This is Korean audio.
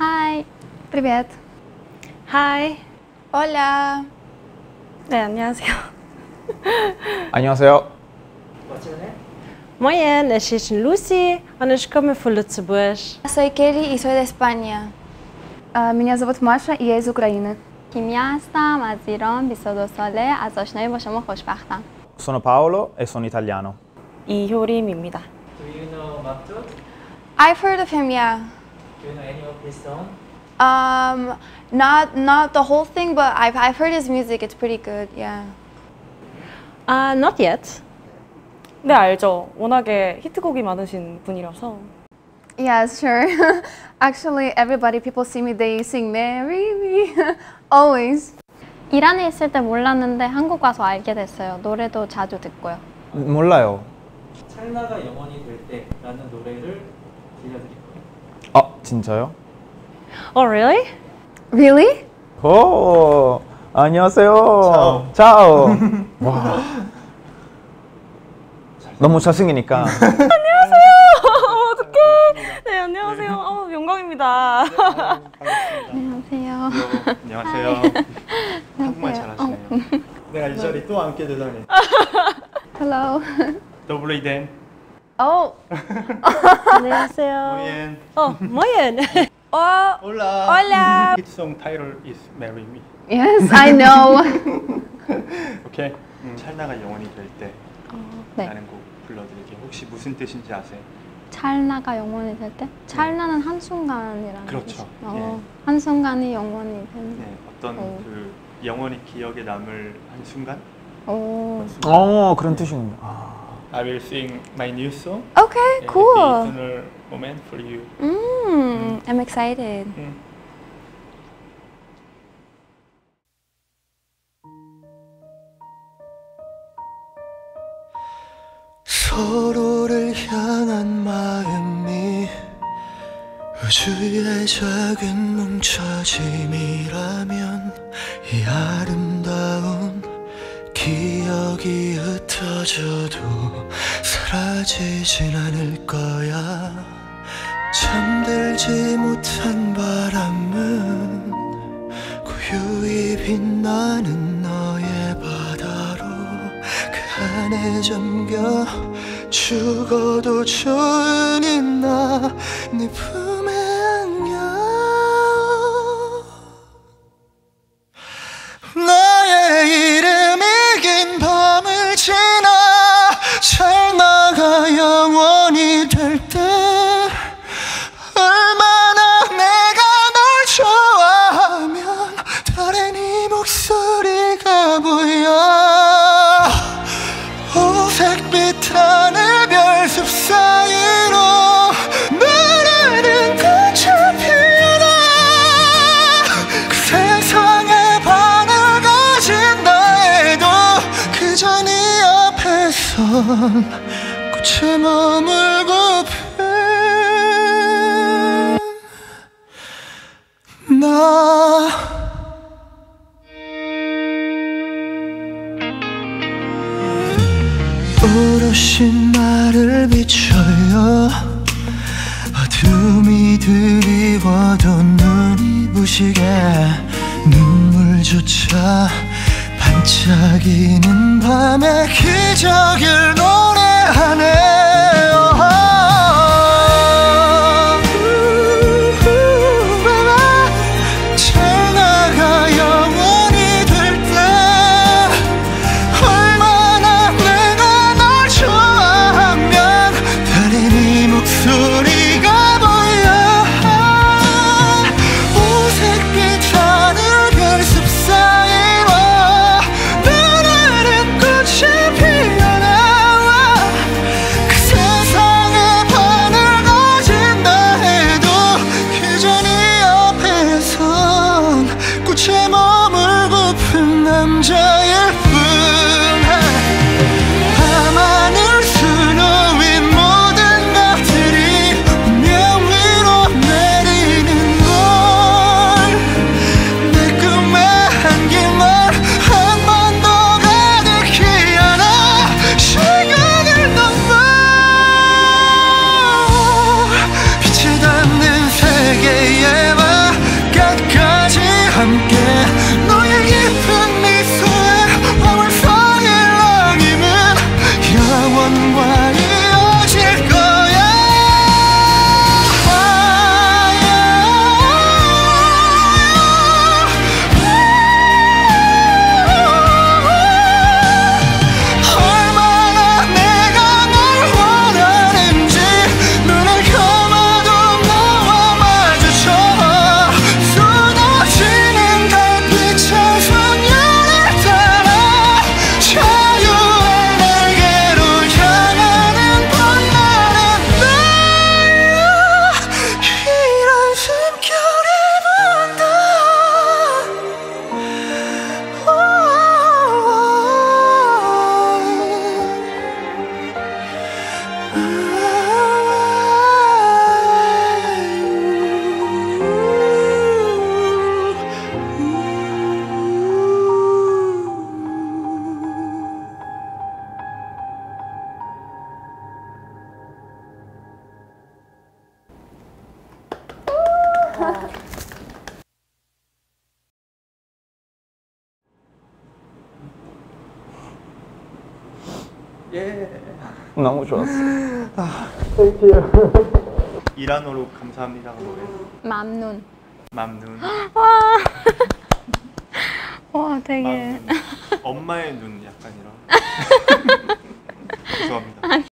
Hi. Привет. Hi. Hola. 네, 안녕하세요. 안녕하세요. Moi, ich bin Lucy und ich komme von Lützeburg. Soy Kelly y soy de España. Меня зовут Маша и я из Украины. کیمیا هستم از ایران 22 ساله از آشنایی با شما خوشبختم. Sono Paolo e sono italiano. 이효림입니다. Do you know Maktub? I've heard of him, yeah. Do you know any of his song? Not the whole thing, but I've heard his music. It's pretty good, yeah. Not yet. 네, 알죠. 워낙에 히트곡이 많으신 분이라서. Yes, sure. Actually, people see me, they sing "Marry Me" always. 이란에 있을 때 몰랐는데 한국 와서 알게 됐어요. 노래도 자주 듣고요. 몰라요. 찰나가 영원이 될 때라는 노래를 들려드릴 거예요. 아, 진짜요? Oh, really? Really? 오, 안녕하세요. 차오. 와. 너무 잘생기니까. 어떡해. 네, 안녕하세요. 영광입니다. 안녕하세요. 안녕하세요. 한국말 잘하시네요. 내가 이 자리 또 앉게 되다니. Hello. 더블 이덴. Oh. 안녕하세요. 모옌. 모옌. Oh. Hola. Hola. 히트송 타이틀 is Marry Me. Yes, I know. 오케이. 찰나가 영원히 될 때. 네. 라는 곡 불러드릴게요. 혹시 무슨 뜻인지 아세요? 찰나가 영원이 될 때? 찰나는 한순간이라는 그렇죠. 뜻이죠. 예. 한순간이 영원이 되는. 네, 어떤 그 영원히 기억에 남을 한 순간? 그런 뜻이군요. I will sing my new song. Okay, The cool. eternal moment for you. I'm excited. 서로를 향한 마음이 우주의 작은 뭉쳐짐이라면 이 아름다운 기억이 흩어져도 사라지진 않을 거야. 잠들지 못한 바람은 고요히 빛나는 너의 바다로 그 안에 잠겨 죽어도 좋으니 나 네 품에 안겨. 너의 이름이 긴 밤을 지나 찰나가 영원히 될 때 얼마나 내가 널 좋아하면 달에 네 목소리가 보여. 오색빛 하늘 별숲 사이로 너라는 꽃이 피어나. 그 세상에 반을 가진다 해도 그저 네 앞에선 꽃에 머물고픈 나. 오롯이 나를 비춰요. 어둠이 드리워도 눈이 부시게 눈물조차 반짝이는 밤의 기적을 노래하네요. 찰나가 영원히 될 때 얼마나 내가 널 좋아하면 달에 네 목소리가 보여. 오색빛 하늘 별숲 사이로 너라는 꽃이 피어나와. 그 예. 너무 좋았어. 이란어로 감사합니다가 뭐예요? 맘눈. 맘눈. 와, 되게. 맘눈. 엄마의 눈 약간 이런. 죄송합니다.